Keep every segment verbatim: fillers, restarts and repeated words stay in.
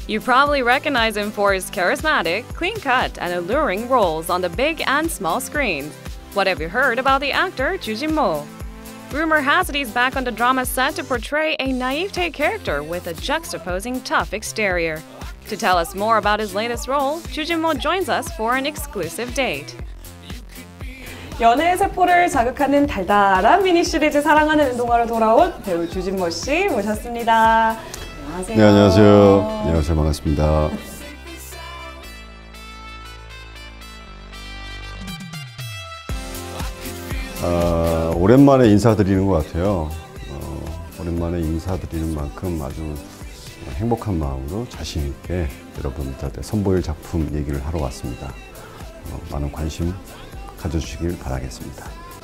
You probably recognize him for his charismatic, clean-cut, and alluring roles on the big and small screens. What have you heard about the actor Ju Jin-mo? Rumor has it he's back on the drama set to portray a naivete character with a juxtaposing tough exterior. To tell us more about his latest role, Ju Jin-mo joins us for an exclusive date. 연애의 세포를 자극하는 달달한 미니 시리즈 사랑하는 운동화로 돌아온 배우 주진모 씨 모셨습니다. 안녕하세요. 네, 안녕하세요. 안녕하세요. 반갑습니다. 아, 오랜만에 인사드리는 것 같아요. 어, 오랜만에 인사드리는 만큼 아주 행복한 마음으로 자신 있게 여러분들한테 선보일 작품 얘기를 하러 왔습니다. 어, 많은 관심 가져주시길 바라겠습니다.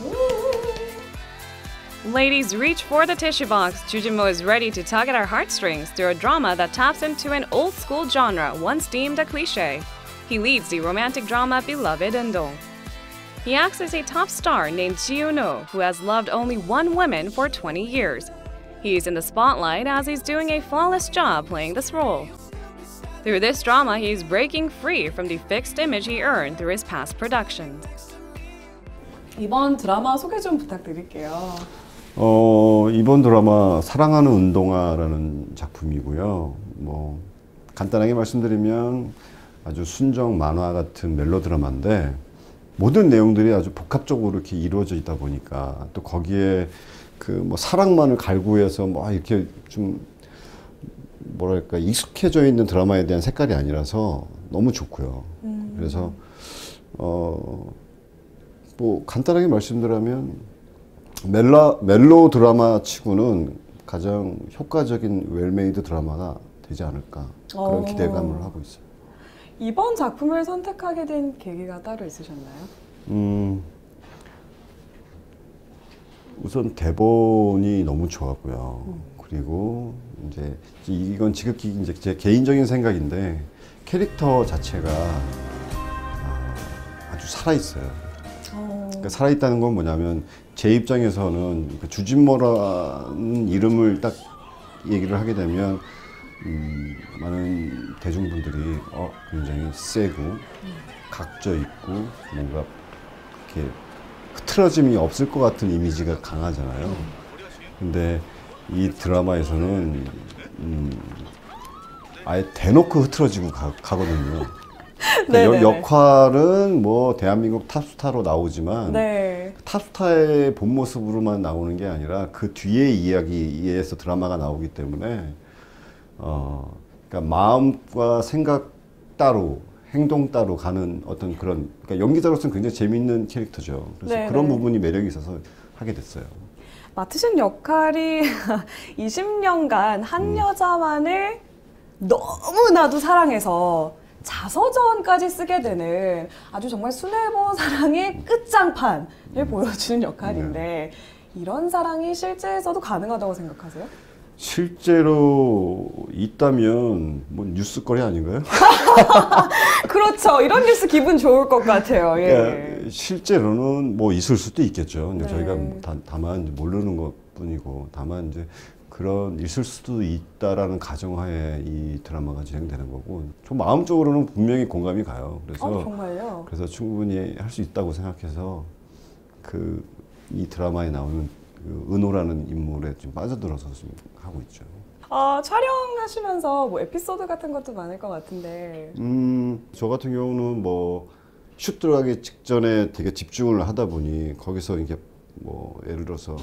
Ladies, reach for the tissue box. Ju Jin-mo is ready to tug at our heartstrings through a drama that taps into an old-school genre once deemed a cliché. He leads the romantic drama Beloved Eun-dong. He acts as a top star named Ji Eun-ho, who has loved only one woman for twenty years. He's in the spotlight as he's doing a flawless job playing this role. Through this drama, he's breaking free from the fixed image he earned through his past productions. 이번 드라마 소개 좀 부탁드릴게요. 어, 이번 드라마 사랑하는 운동화라는 작품이고요. 뭐 간단하게 말씀드리면 아주 순정 만화 같은 멜로 드라마인데 모든 내용들이 아주 복합적으로 이렇게 이루어져 있다 보니까 또 거기에 그 뭐 사랑만을 갈구해서 뭐 이렇게 좀 뭐랄까 익숙해져 있는 드라마에 대한 색깔이 아니라서 너무 좋고요. 음. 그래서 어 뭐 간단하게 말씀드리면 멜라, 멜로 드라마 치고는 가장 효과적인 웰메이드 드라마가 되지 않을까 그런 오. 기대감을 하고 있어요. 이번 작품을 선택하게 된 계기가 따로 있으셨나요? 음, 우선 대본이 너무 좋았고요. 음. 그리고 이제 이건 지극히 이제 제 개인적인 생각인데 캐릭터 자체가 아주 살아 있어요. 그러니까 살아있다는 건 뭐냐면 제 입장에서는 그 주진모라는 이름을 딱 얘기를 하게 되면 음, 많은 대중분들이 어, 굉장히 세고 음. 각져 있고 뭔가 이렇게 흐트러짐이 없을 것 같은 이미지가 강하잖아요. 음. 근데 이 드라마에서는 음, 아예 대놓고 흐트러지고 가, 가거든요. 그 역할은 뭐 대한민국 탑스타로 나오지만 네. 탑스타의 본 모습으로만 나오는 게 아니라 그 뒤의 이야기에서 드라마가 나오기 때문에 어, 그러니까 마음과 생각 따로 행동 따로 가는 어떤 그런 그러니까 연기자로서는 굉장히 재밌는 캐릭터죠. 그래서 네네. 그런 부분이 매력이 있어서 하게 됐어요. 맡으신 역할이 이십 년간 한 음. 여자만을 너무나도 사랑해서 자서전까지 쓰게 되는 아주 정말 순애보 사랑의 끝장판을 음. 보여주는 역할인데 네. 이런 사랑이 실제에서도 가능하다고 생각하세요? 실제로 있다면 뭐 뉴스거리 아닌가요? 그렇죠. 이런 뉴스 기분 좋을 것 같아요. 예. 그러니까 실제로는 뭐 있을 수도 있겠죠. 네. 저희가 다, 다만 모르는 것뿐이고 다만 이제 그런 있을 수도 있다라는 가정하에 이 드라마가 진행되는 거고 저 마음적으로는 분명히 공감이 가요. 그래서 어, 정말요? 그래서 충분히 할 수 있다고 생각해서 그 이 드라마에 나오는 그 은호라는 인물에 좀 빠져들어서 좀 하고 있죠. 아, 촬영하시면서 뭐 에피소드 같은 것도 많을 것 같은데. 음, 저 같은 경우는 뭐 슛 들어가기 직전에 되게 집중을 하다 보니 거기서 이게 뭐 예를 들어서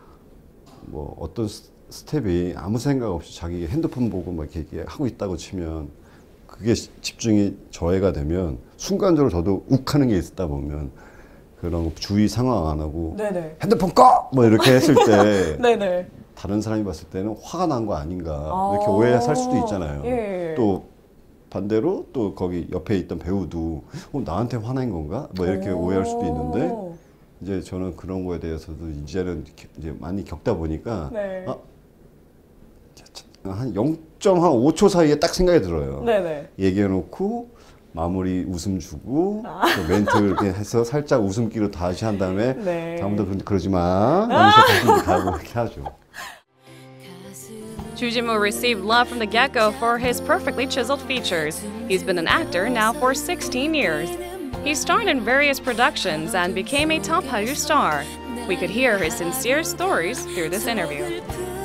뭐 어떤 스텝이 아무 생각 없이 자기 핸드폰 보고 막 이렇게 하고 있다고 치면 그게 집중이 저해가 되면 순간적으로 저도 욱하는 게 있다 보면 그런 주의 상황 안 하고 네네. 핸드폰 꺼! 뭐 이렇게 했을 때 네네. 다른 사람이 봤을 때는 화가 난 거 아닌가 아 이렇게 오해할 수도 있잖아요. 예. 또 반대로 또 거기 옆에 있던 배우도 어, 나한테 화낸 건가? 뭐 이렇게 오해할 수도 있는데 이제 저는 그런 거에 대해서도 이제는 이제 많이 겪다 보니까 네. 아, 한 영 점 오 초 사이에 딱 생각이 들어요. 네네. 얘기해놓고 마무리 웃음 주고 아. 또 멘트 이렇게 해서 살짝 웃음기로 다시 한 다음에 네. 다음부터 그러지 마 하면서 다시 가고 이렇게 하죠. Ju Jin-mo received love from the get-go for his perfectly chiseled features. He's been an actor now for sixteen years. He starred in various productions and became a top Hallyu star. We could hear his sincere stories through this interview.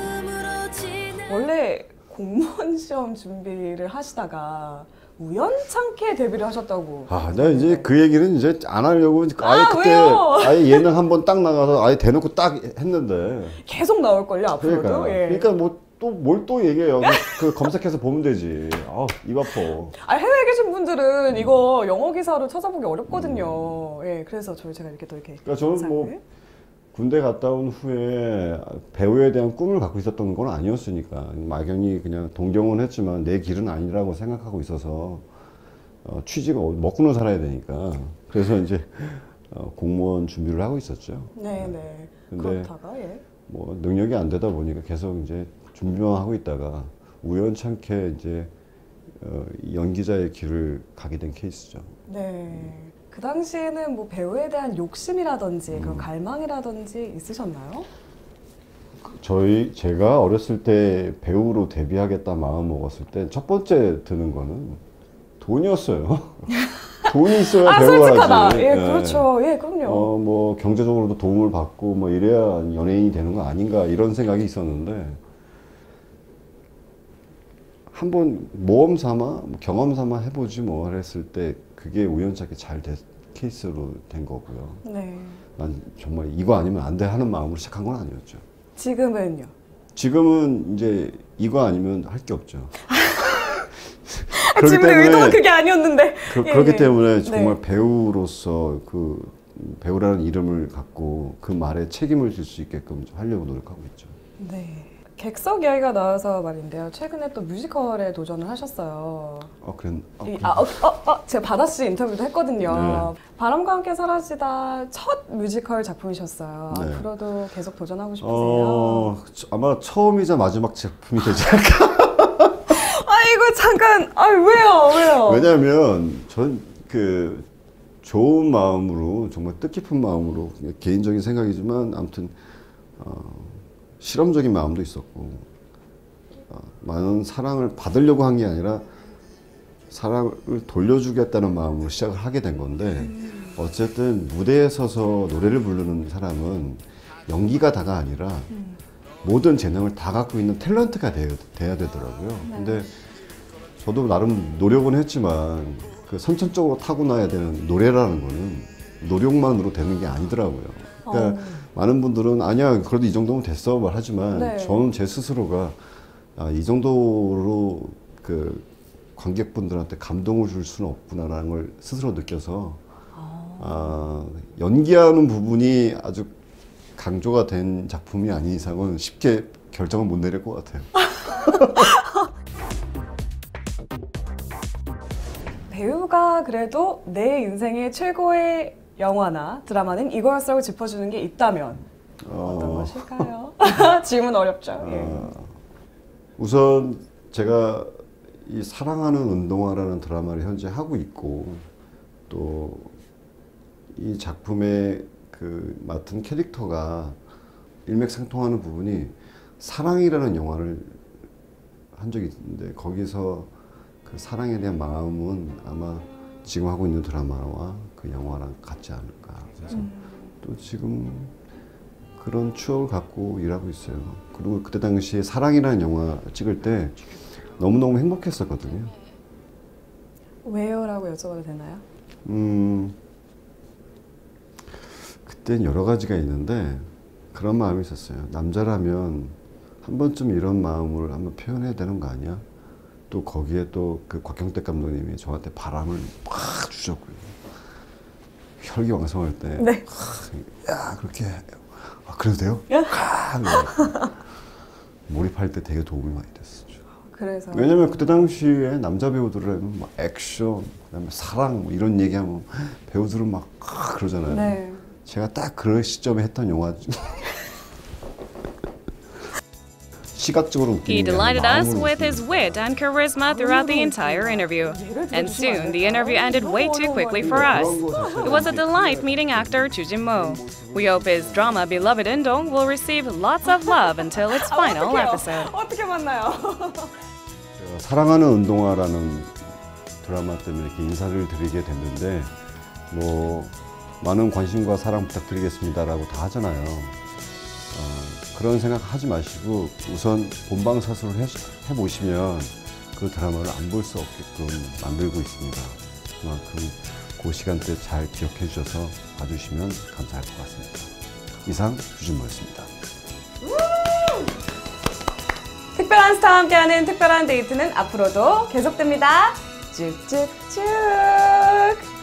원래 공무원 시험 준비를 하시다가 우연찮게 데뷔를 하셨다고. 아, 내가 이제 그 얘기는 이제 안 하려고 아예 아, 그때 왜요? 아예 예능 한 번 딱 나가서 아예 대놓고 딱 했는데. 계속 나올걸요, 앞으로도? 그러니까, 예. 그러니까 뭐 또 뭘 또 얘기해요. 그, 그 검색해서 보면 되지. 아, 입 아파. 아, 해외에 계신 분들은 이거 영어 기사로 찾아보기 어렵거든요. 예, 그래서 저희 제가 이렇게 또 이렇게. 그러니까 저는 뭐 영상을. 군대 갔다 온 후에 배우에 대한 꿈을 갖고 있었던 건 아니었으니까 막연히 그냥 동경은 했지만 내 길은 아니라고 생각하고 있어서 어, 취지가 먹고는 살아야 되니까 그래서 이제 어, 공무원 준비를 하고 있었죠. 네, 네. 근데 그렇다가 예. 뭐 능력이 안 되다 보니까 계속 이제 준비만 하고 있다가 우연찮게 이제 어, 연기자의 길을 가게 된 케이스죠. 네. 그 당시에는 뭐 배우에 대한 욕심이라든지 음. 그런 갈망이라든지 있으셨나요? 저희 제가 어렸을 때 배우로 데뷔하겠다 마음 먹었을 때 첫 번째 드는 거는 돈이었어요. 돈이 있어야 아, 배우가 솔직하다. 하지. 예, 네. 그렇죠. 예, 그럼요. 어, 뭐 경제적으로도 도움을 받고 뭐 이래야 연예인이 되는 거 아닌가 이런 생각이 있었는데 한번 모험 삼아 뭐 경험 삼아 해보지 뭐 했을 때 그게 우연찮게 잘 된 케이스로 된 거고요. 네. 난 정말 이거 아니면 안 돼 하는 마음으로 시작한 건 아니었죠. 지금은요? 지금은 이제 이거 아니면 할 게 없죠. 아, 지금 의도가 그게 아니었는데. 그, 예, 그렇기 예. 때문에 정말 네. 배우로서 그 배우라는 이름을 갖고 그 말에 책임을 질 수 있게끔 하려고 노력하고 있죠. 네. 객석 이야기가 나와서 말인데요. 최근에 또 뮤지컬에 도전을 하셨어요. 어, 그래. 어, 이, 그래. 아, 어, 어, 어, 제가 바다 씨 인터뷰도 했거든요. 네. 바람과 함께 사라지다 첫 뮤지컬 작품이셨어요. 네. 앞으로도 계속 도전하고 싶으세요? 어, 아마 처음이자 마지막 작품이 되지 않을까. 아이고 잠깐. 아 왜요? 왜요? 왜냐하면 전 그 좋은 마음으로 정말 뜻깊은 마음으로 그냥 개인적인 생각이지만 아무튼 어, 실험적인 마음도 있었고 어, 많은 사랑을 받으려고 한 게 아니라 사랑을 돌려주겠다는 마음으로 시작을 하게 된 건데 어쨌든 무대에 서서 노래를 부르는 사람은 연기가 다가 아니라 모든 재능을 다 갖고 있는 탤런트가 돼야, 돼야 되더라고요. 근데 저도 나름 노력은 했지만 그 선천적으로 타고나야 되는 노래라는 거는 노력만으로 되는 게 아니더라고요. 그러니까 어. 많은 분들은 아니야 그래도 이 정도면 됐어 말하지만 네. 저는 제 스스로가 아, 이 정도로 그 관객분들한테 감동을 줄 수는 없구나라는 걸 스스로 느껴서 아, 연기하는 부분이 아주 강조가 된 작품이 아닌 이상은 쉽게 결정을 못 내릴 것 같아요. 배우가 그래도 내 인생의 최고의 영화나 드라마는 이거였어라고 짚어주는 게 있다면 어떤 어, 것일까요? 질문 어렵죠. 예. 어, 우선 제가 이 사랑하는 운동화라는 드라마를 현재 하고 있고 또 이 작품의 그 맡은 캐릭터가 일맥상통하는 부분이 사랑이라는 영화를 한 적이 있는데 거기서 그 사랑에 대한 마음은 아마 지금 하고 있는 드라마와 그 영화랑 같지 않을까. 그래서 음. 또 지금 그런 추억을 갖고 일하고 있어요. 그리고 그때 당시에 사랑이라는 영화 찍을 때 너무너무 행복했었거든요. 왜요라고 여쭤봐도 되나요? 음, 그땐 여러 가지가 있는데 그런 마음이 있었어요. 남자라면 한 번쯤 이런 마음을 한번 표현해야 되는 거 아니야? 또 거기에 또 그 곽경택 감독님이 저한테 바람을 팍 주셨고요. 혈기왕성할 때, 네. 아, 야 그렇게, 아 그래도 돼요? 아, 몰입할 때 되게 도움이 많이 됐었죠. 그래서 왜냐면 그때 당시에 남자 배우들은 막 액션, 그다음에 사랑 뭐 이런 얘기하면 배우들은 막 아, 그러잖아요. 네. 제가 딱 그런 시점에 했던 영화 시각적으로 He 웃기는 게 delighted 아니라 us 마음으로 with his 웃기는 wit and charisma throughout the entire interview. And soon, the interview ended way too quickly for us. It was a delight meeting actor Chu Jin-mo. We hope his drama Beloved Indong will receive lots of love until its final episode. 어떻게 만나요? 제가 사랑하는 운동화라는 드라마 때문에 이렇게 인사를 드리게 됐는데 뭐 많은 관심과 사랑 부탁드리겠습니다라고 다 하잖아요. 어, 그런 생각 하지 마시고 우선 본방사수를 해, 해보시면 그 드라마를 안 볼 수 없게끔 만들고 있습니다. 그만큼 그 시간대 잘 기억해 주셔서 봐주시면 감사할 것 같습니다. 이상 주진모였습니다. 특별한 스타와 함께하는 특별한 데이트는 앞으로도 계속됩니다. 쭉쭉쭉.